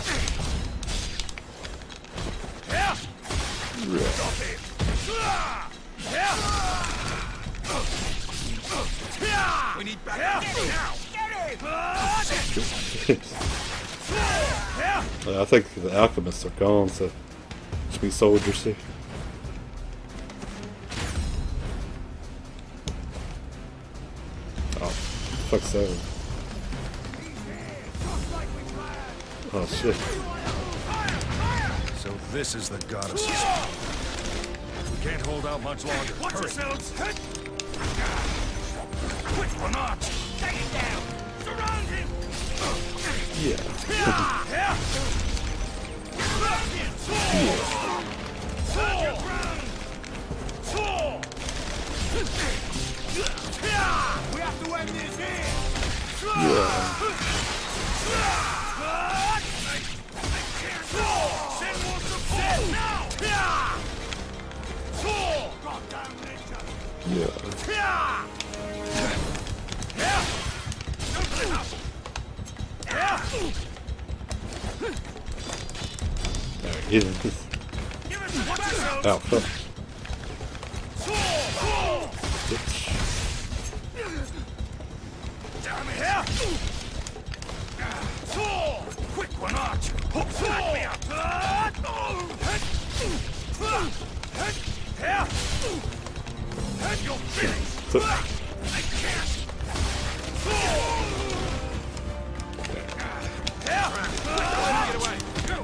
We need backup now. I think the alchemists are gone, so just be soldiers here. Oh, fuck's that? Oh shit. So this is the goddess. We can't hold out much longer. Watch yourselves! Quick or not! Take it down! Surround him! Yeah. We have to end this here! Send more support now! Goddamn ninja! Yeah. There he is. Oh, fuck. Bitch. Quick one, Arch! Back me up! You're finished! I can't! Get away! Go!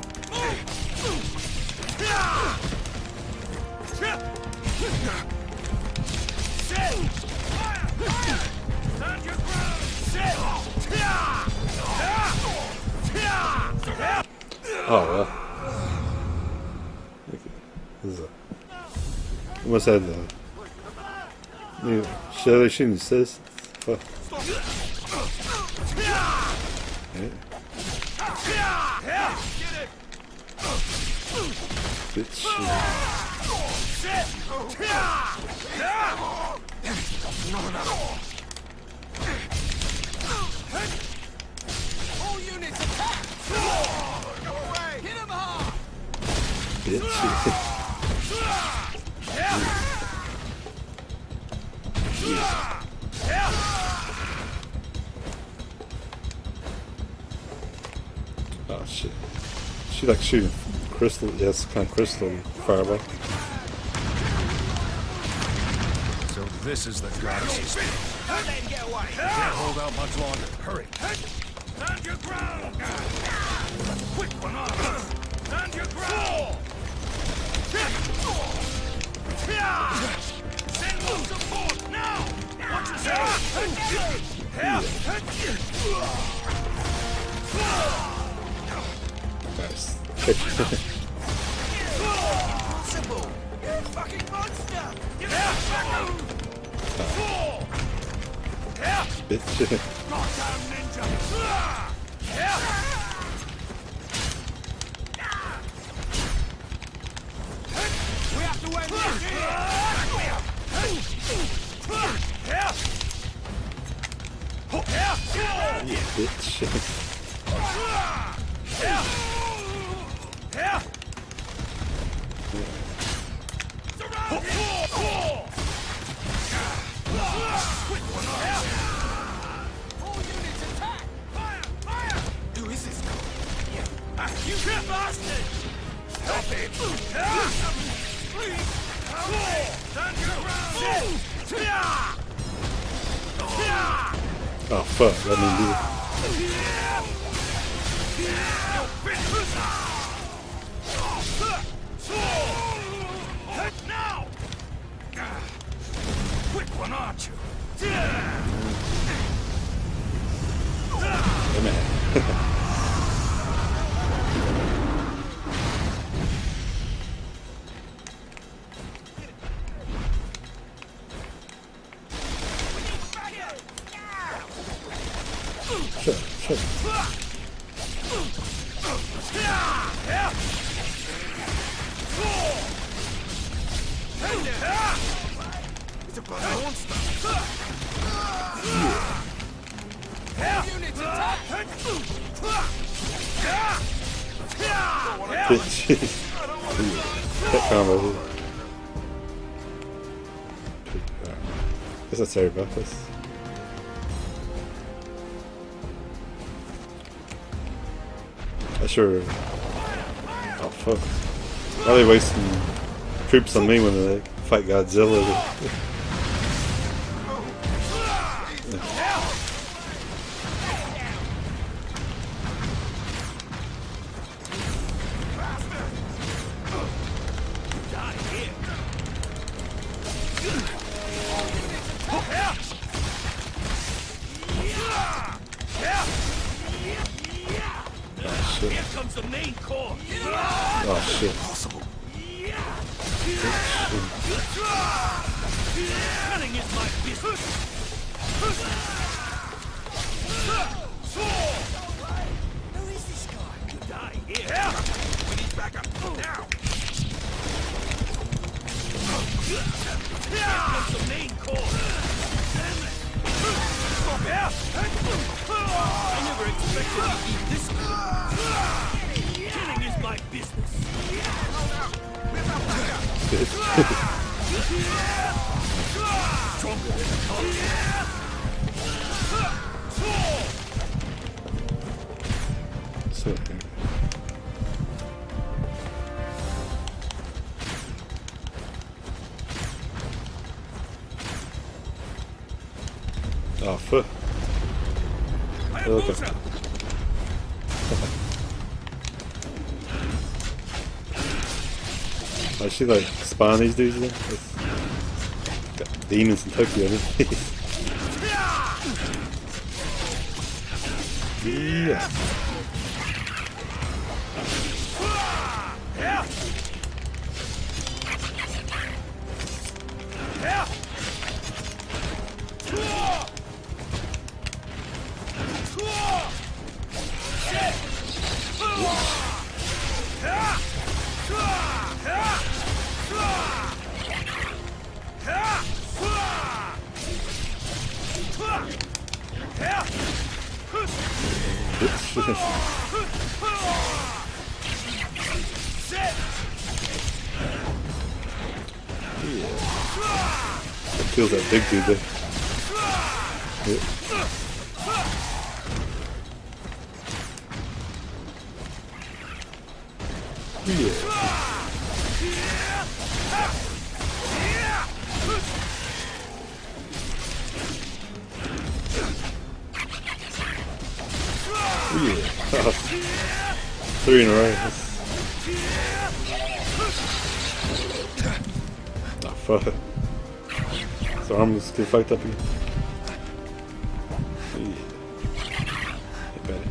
Sit! Fire! Stand your ground! Sit! Oh, well. What's that, though? You show the shooting says. Fuck. Yeah. Bitch. All units attack! Go away! Hit him hard! Bitch. Oh shit. She like shooting crystal, yes, kind of crystal fireball. So this is the goddess. Let him get away. Can't hold out much longer. Hurry. Stand your ground. Quick one on. Stand your ground. Send more support now. Watch yourself. Nice. Impossible. You fucking monster. Bitch. Goddamn ninja! We have to end this here! Back me up! Yeah, bitch. All units attack! Fire! Fire! Who is this guy? You bastard! Stop it! Please! Stand your ground! Oh fuck, let me do Now! Quick one, aren't you? it. Man. Shut. It's a bloody monster. Units attack! That combo here. Guess that's everybody. I sure. Oh fuck. Why are they wasting troops on me when they fight Godzilla? Here comes the main core. Oh shit. Cunning is my business. Who is this guy? You die here. We need backup now. Here comes the main core. I never expected to eat this good. Killing is my business. Stronger than a So, oh fuck. Okay. I should like spawn these dudes then. Got demons in Tokyo. Yeah. That kills that big dude there. Yep. Yeah. Yeah. 3 in a row. Oh fuck. So I'm just getting fucked up again. Yeah. Hey buddy.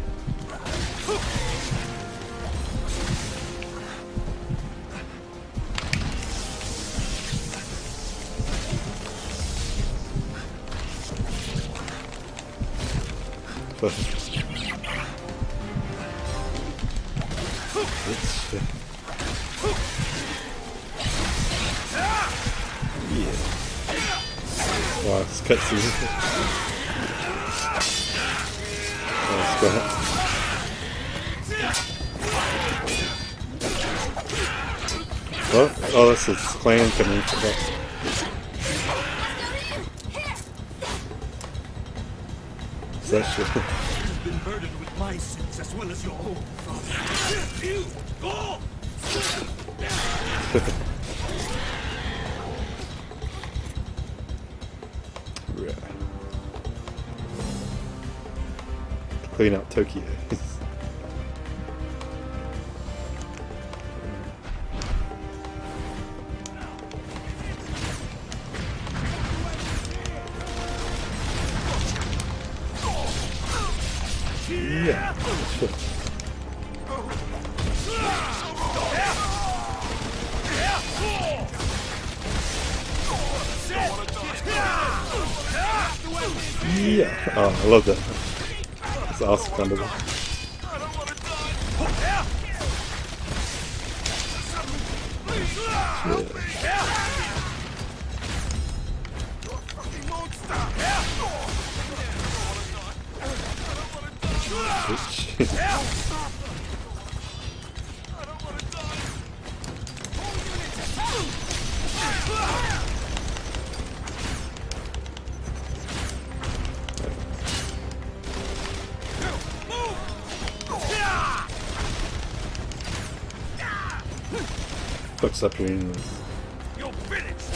Fuck. Yeah. Wow, it's cutscene. Oh, scrap. What? Oh, that's his clan coming. Is that shit? You've been burdened with my sins as well as your own, father. You go! Right. Clean out Tokyo. Yeah. Yeah. Oh, I love that. It's awesome combo. Fucks up your enemies. You're finished.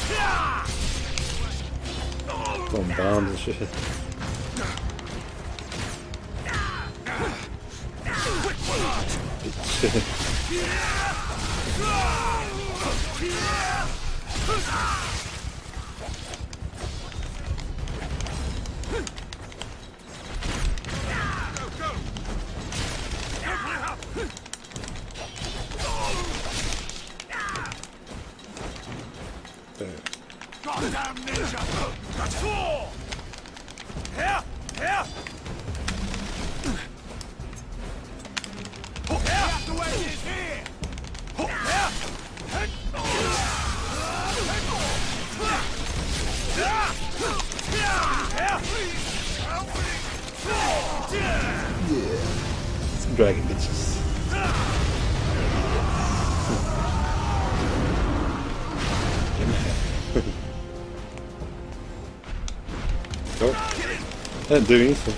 Throwing bombs and shit. Shit. Goddamn ninja! That's all! Here! Here! Here! The way is here! Yeah. Some dragon bitches. Oh, I didn't do anything.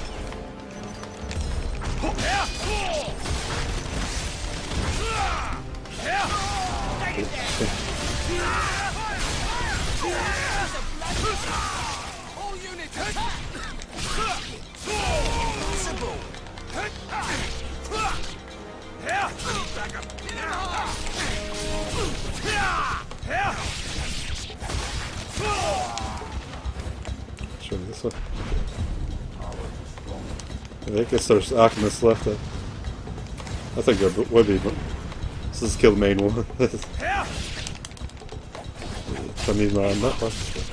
All units attack! Impossible! Back up! Show me this one. I guess there's alchemists left. I think there would be, but let's just kill the main one. I need my nut one.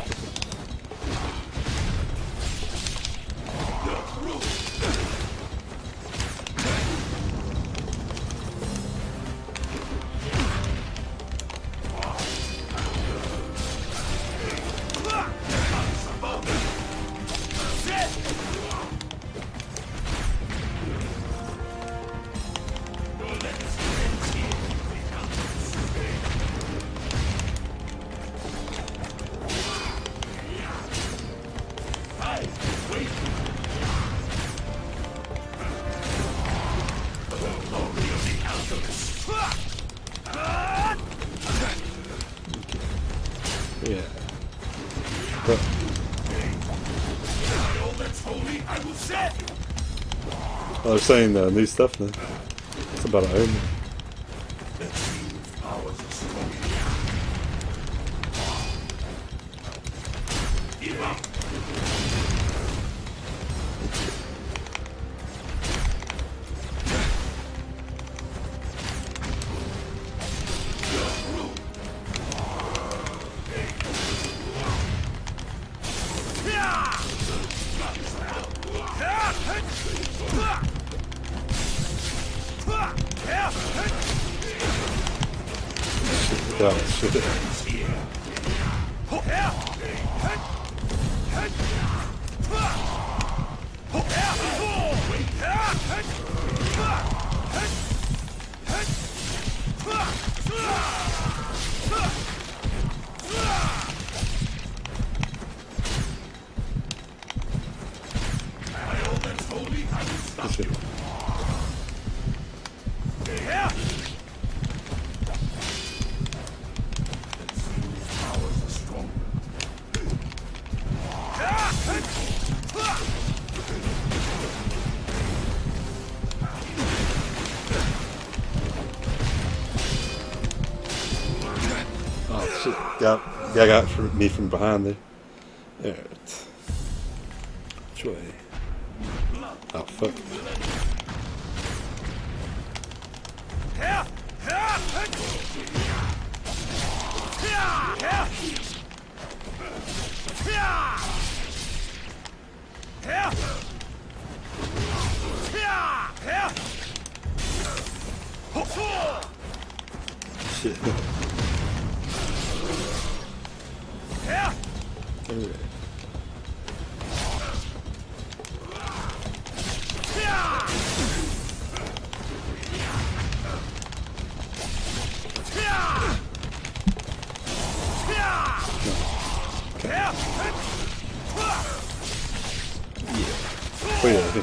Yeah. But well, they're saying new stuff now. It's about an omen. Oh, shit. Shit. Oh shit! Yeah, I got me from behind there. Alright. Which way? Oh fuck. Shit. Alright. Oh yeah.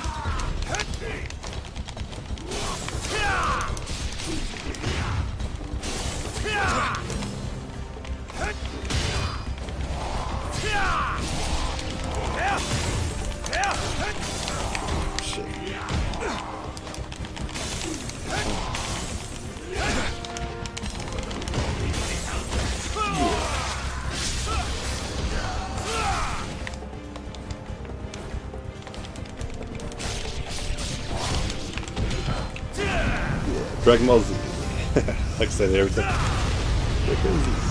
Dragon Ball Z. Like I said every time. They're crazy.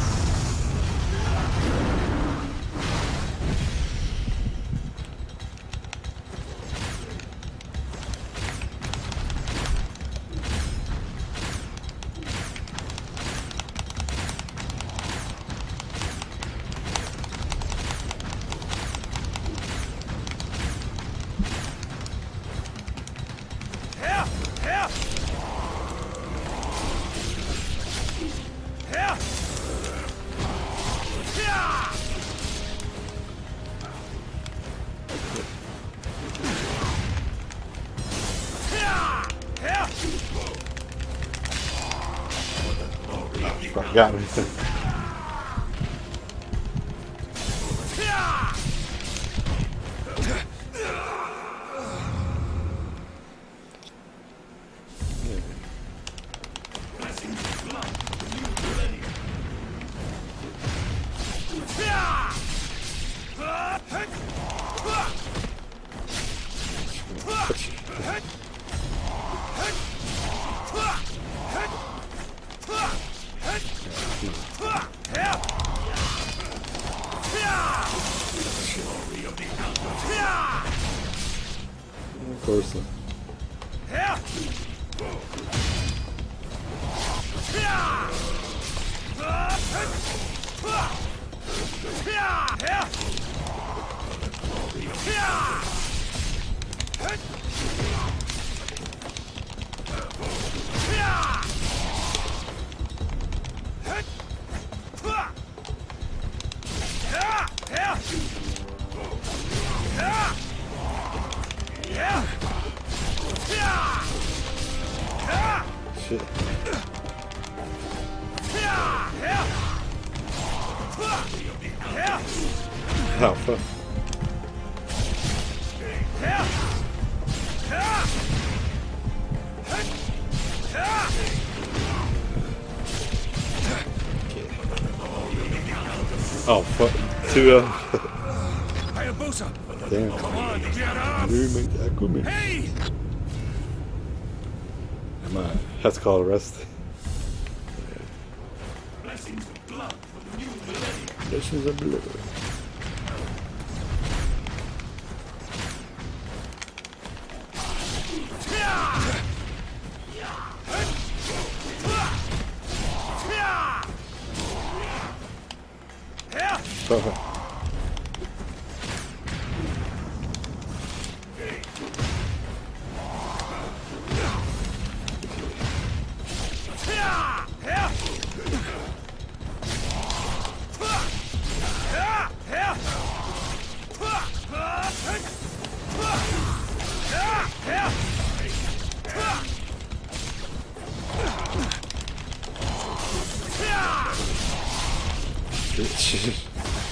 Got me. Of course. Shit. Oh, fuck. Oh, fuck. Two, Hayabusa! damn. Come on, get up! Hey! I might have to call the rest. Blessings of blood for the new millennium. Blessings of blood. Perfect. Bitch.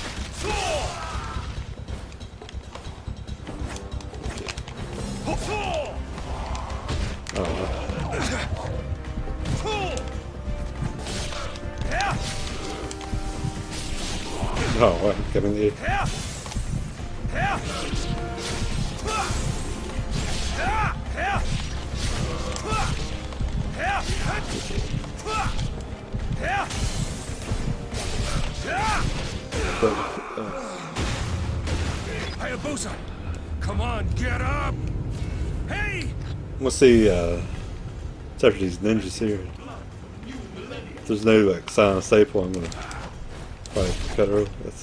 Oh, what? Getting the... Hayabusa! Come on, get up! Hey! I'm gonna see, except for these ninjas here. If there's no, like, silent staple, I'm gonna probably cut her off. That's...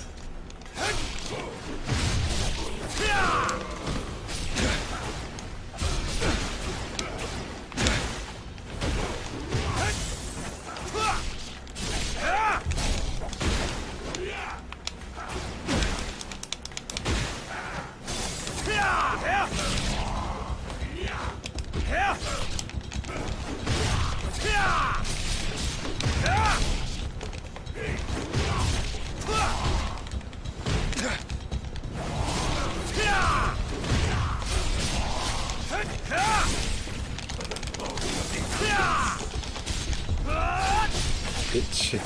Bitch.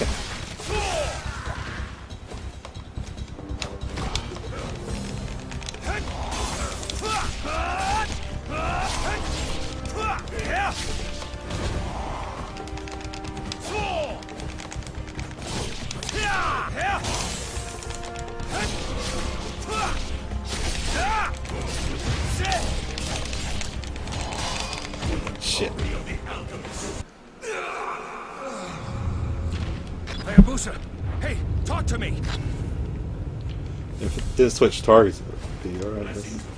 Shit. Hayabusa, hey, talk to me. If it did switch targets, it would be alright.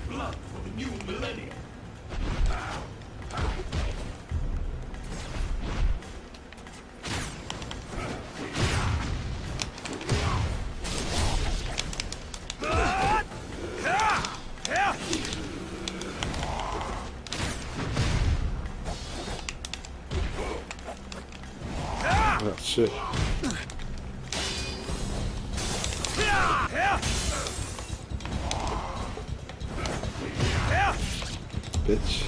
Oh shit. Bitch.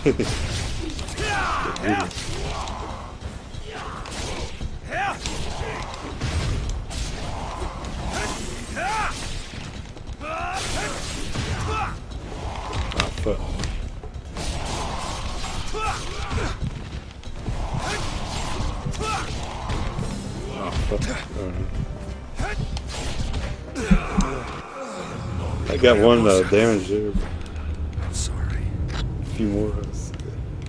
Oh fuck. Oh fuck. I got one damage there. I'm sorry. A few more. That's good.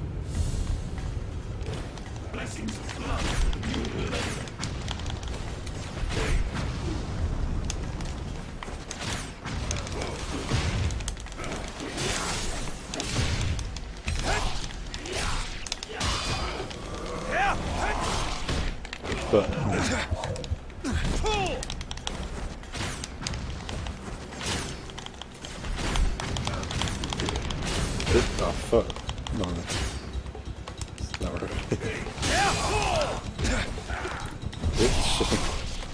But oh fuck. No, it's not right. Bitch.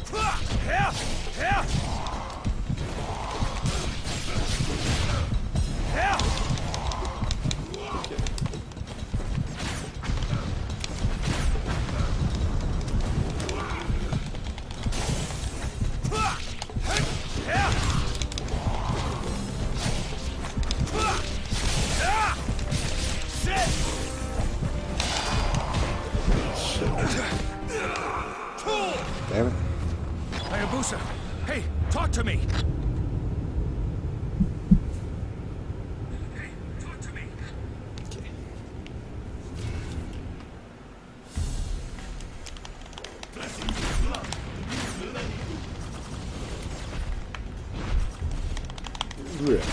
Damn it. Hayabusa, hey, talk to me. Hey, talk to me. Okay. Yeah.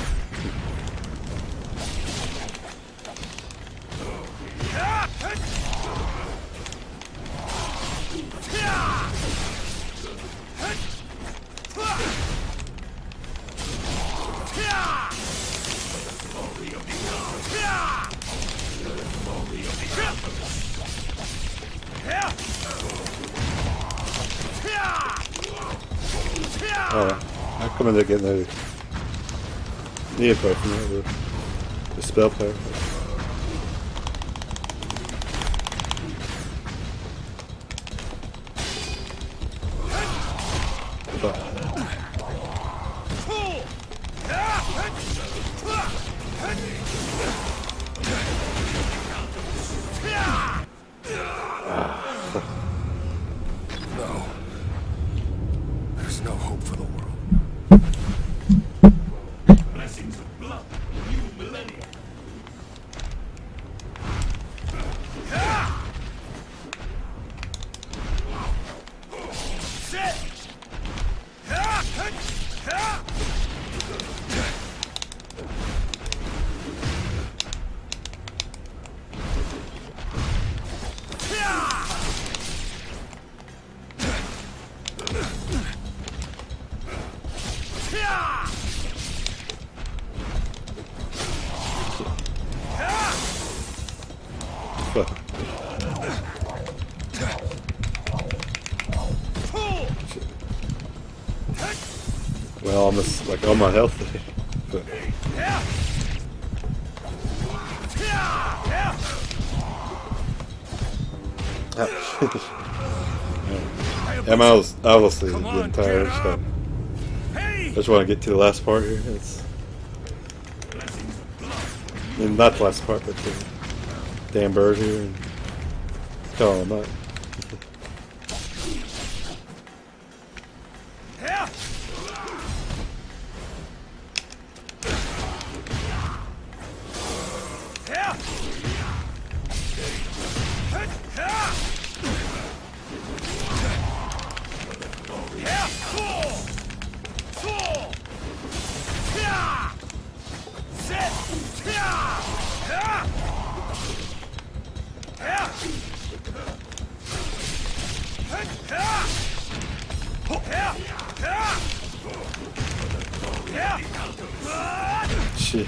Alright, I'm coming to get the info from that, the spell player. No. There's no hope for the world. Blessings of blood, new millennium. Well, almost like all my health there. But I'm obviously getting tired, so I just want to get to the last part here. It's and not the last part, but the damn bird here and call him up. Shit.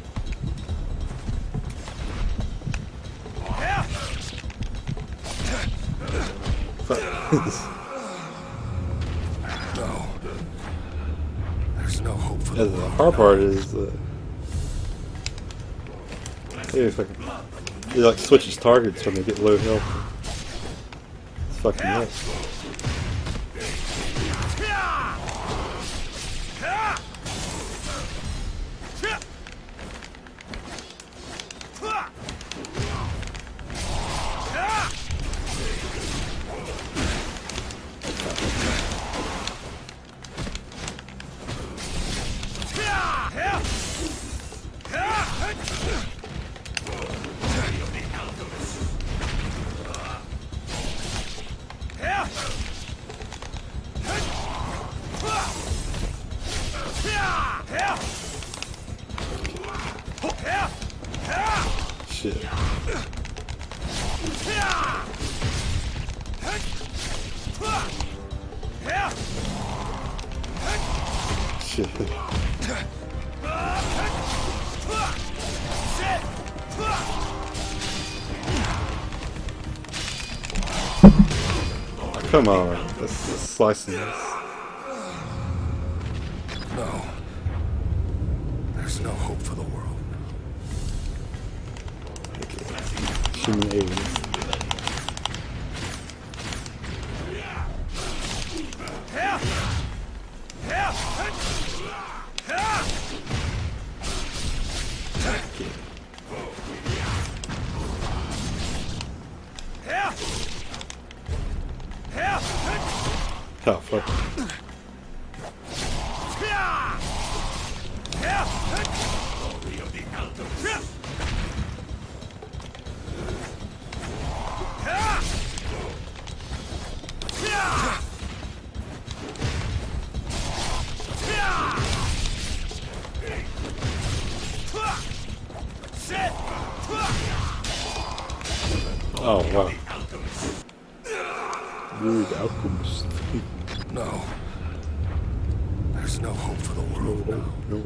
No. There's no hope for Yeah, the the world. hard part is if I can, he like switches targets when they get low health. It's fucking nuts. Shit. Shit. Come on, that's slicing this. No. There's no hope for the world. Human aliens. Oh, fuck. Oh, wow. You're the alchemist. No. There's no hope for the world. No.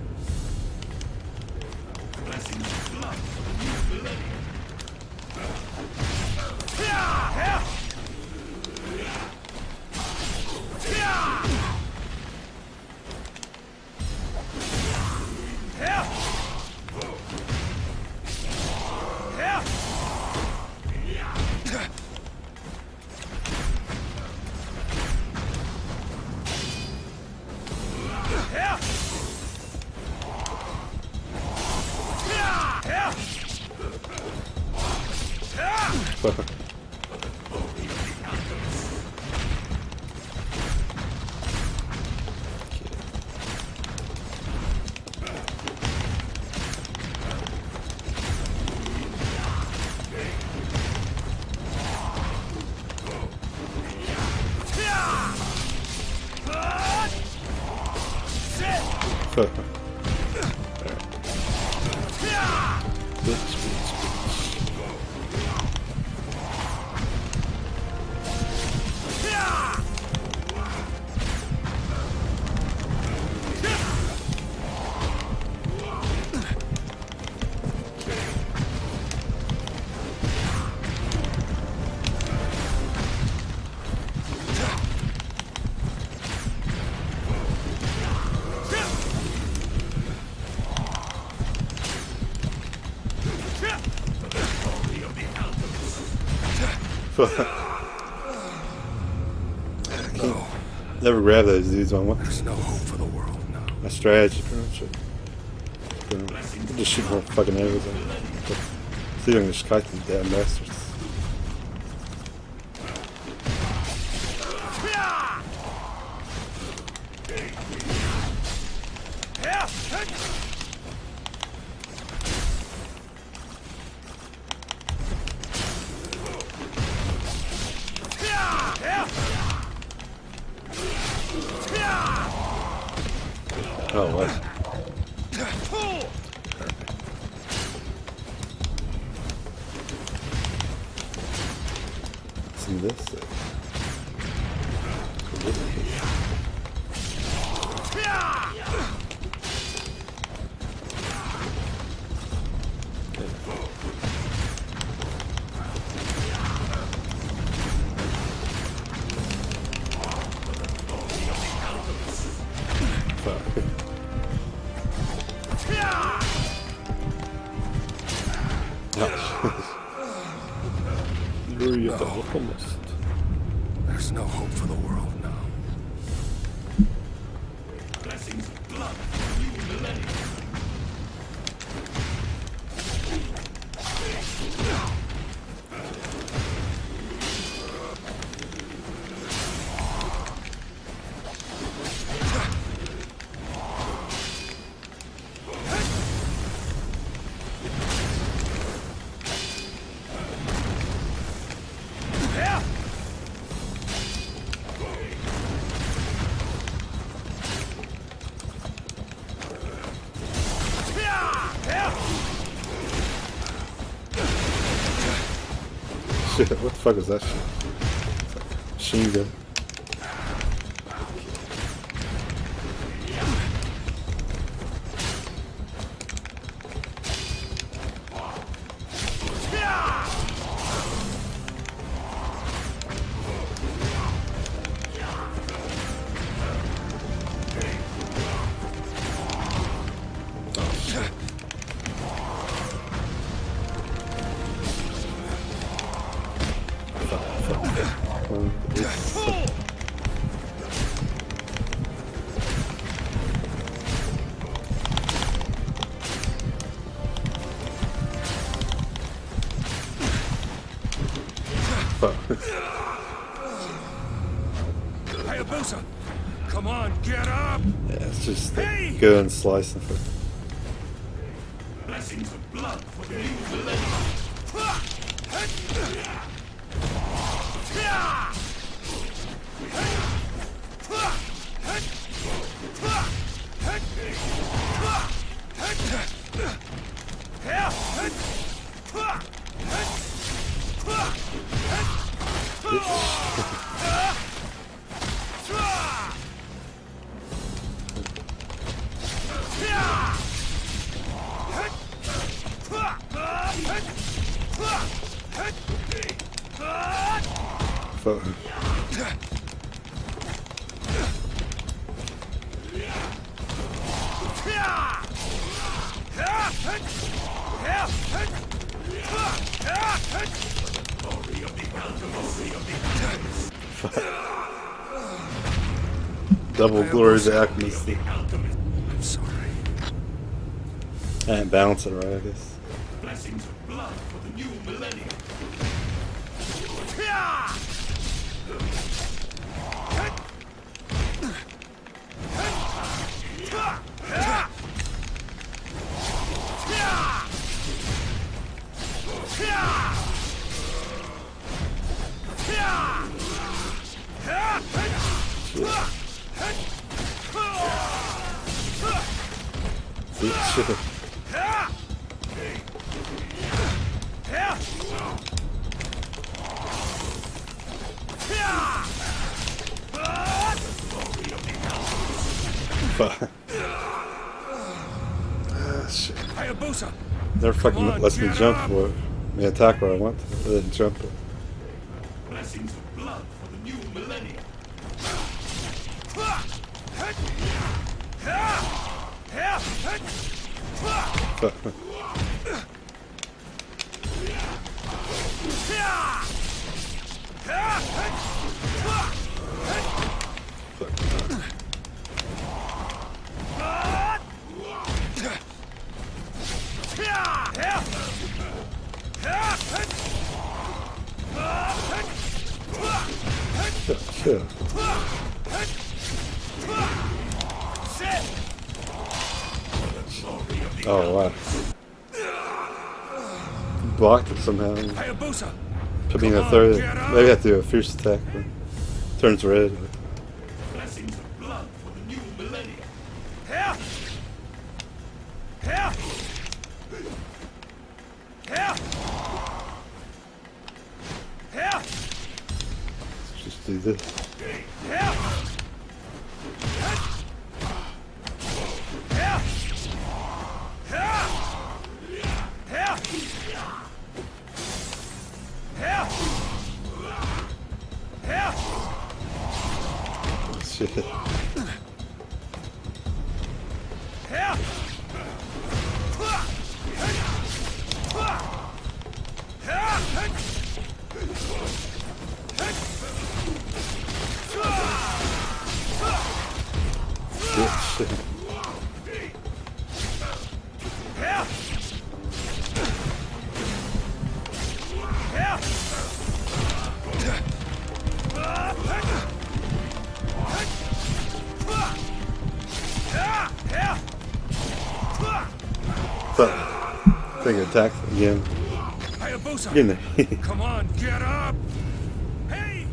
Fuck. Fuck. Bitch. No. Never grab those dudes on what? There's no hope for the world. No. My strategy, pretty much. Just shoot more fucking arrows at them. See if I can just kite these damn bastards. Oh, what? in this thing. Almost. There's no hope for the world now. Blessings of blood for new millennium. Shit, what the fuck is that shit? Machine gun. Hayabusa, come on, get up! Yeah, it's just go and slice them. Blessings of blood for the new millennium. Double glory to Alchemist. I'm sorry. I ain't balancing right, I guess. Blessings of blood for the new millennium. Shit. Shit. Hayabusa, Never fucking on, lets me get jump up. where me attack where I want to. I didn't jump it. blessings of blood for the new millennium. Shit. Oh wow. Blocked it somehow. Hayabusa, Put me in a third. Maybe I have to do a fierce attack. Turns red. blessings of blood for the new millennium. do this. Shit. Shit. Thing attack again. Hayabusa! Get in there. Come on, get up! Hey!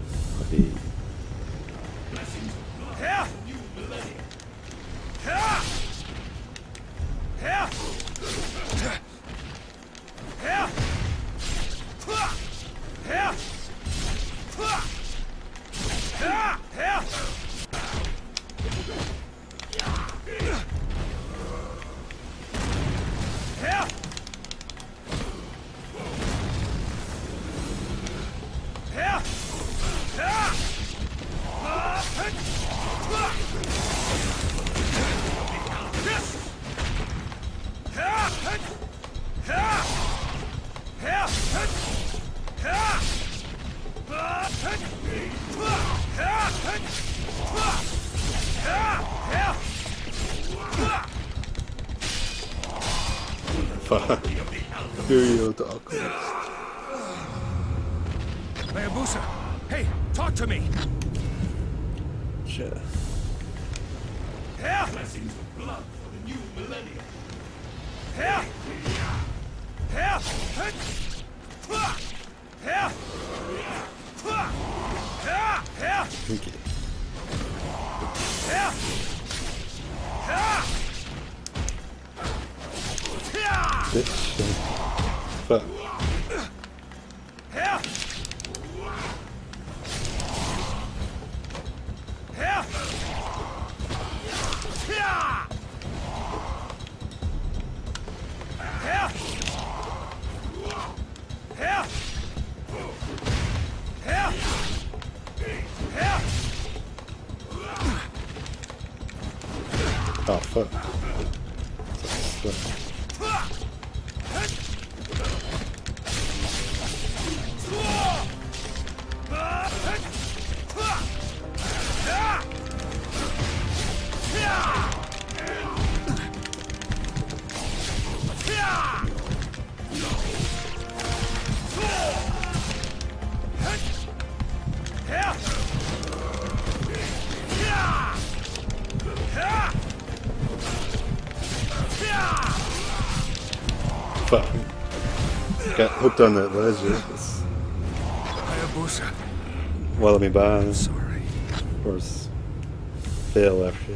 Fuck. Furio the Alchemist. Hayabusa! Hey, talk to me! Shit. Blessings of blood for the new millennium. Okay. Bitch. Fuck. Oh fuck. Fuck. Got hooked on that ledge. Hayabusa. Well, let me buy. Sorry. Of course, fail after.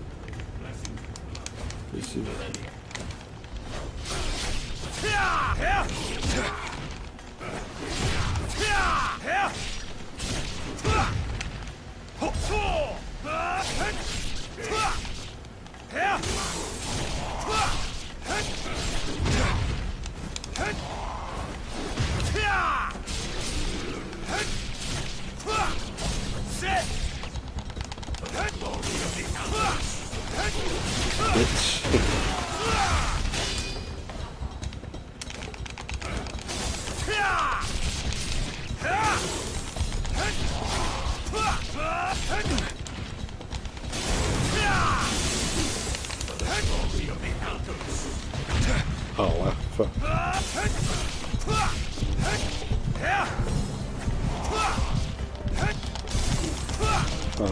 Oh wow, fuck. Oh,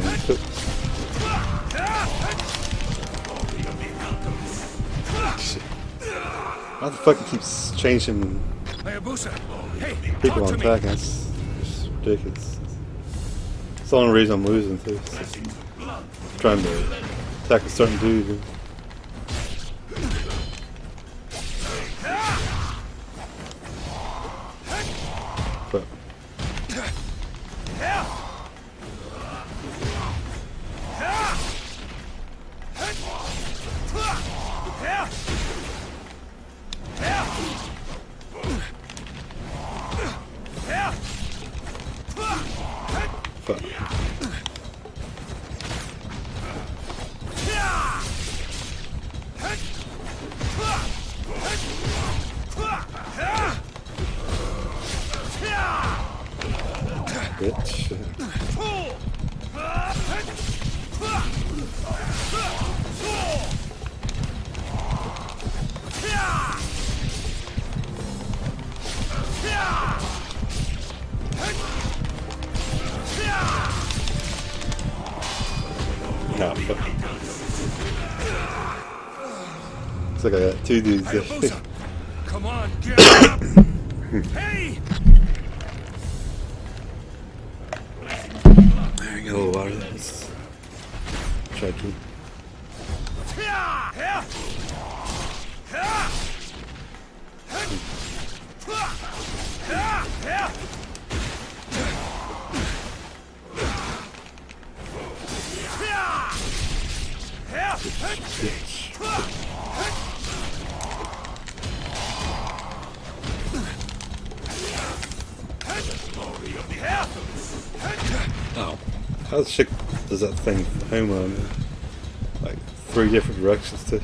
shit. Why the fuck it keeps changing Hayabusa. Hey, people talk on to me. attack? That's just ridiculous. It's the only reason I'm losing too. Trying to attack a certain dude. But Fuck. Bitch. No, fuck. Looks like I got two dudes there. Hayabusa! Come on, get up! Hey! There you go, water. Let's try to keep. Oh, how the shit does that thing home run? Like 3 different directions to.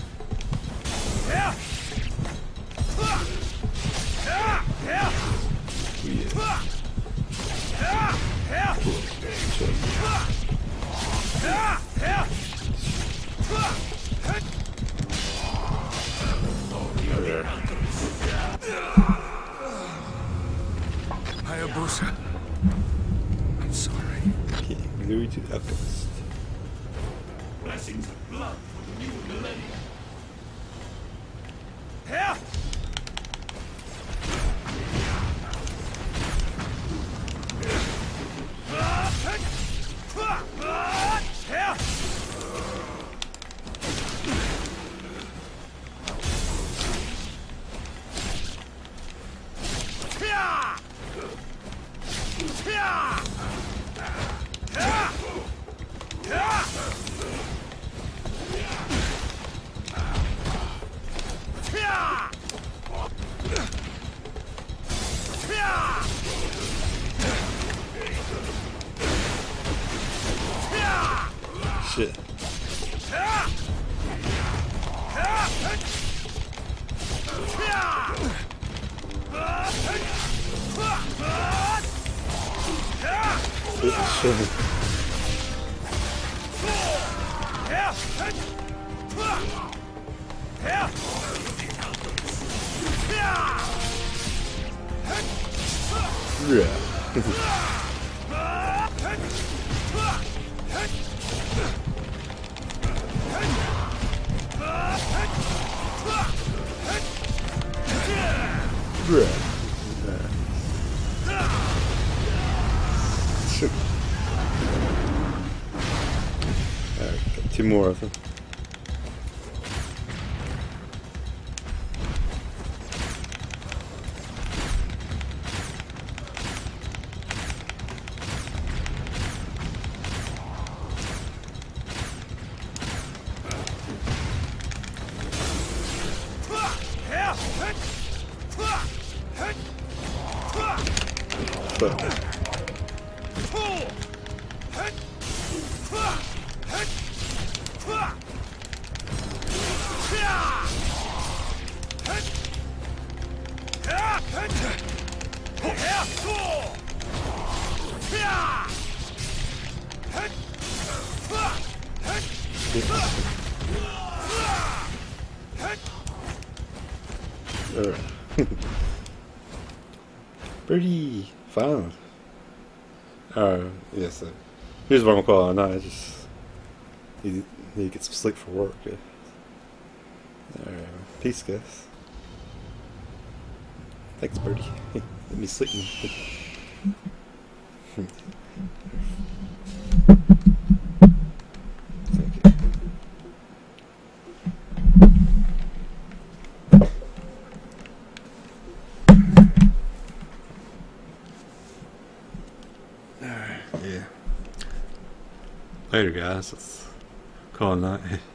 Hayabusa. I'm sorry. Okay, Louis to Alchemist. Blessings of blood for the new millennium. Shit. Shit. Yeah. Alright, got 2 more of them. Fuck. Pretty fun. Yes. Here's what I'm calling. No, I just need to get some sleep for work. Yeah. Peace, guys. Thanks, Birdie. Let me sleep. Yeah. Later, guys. Let's call it a night.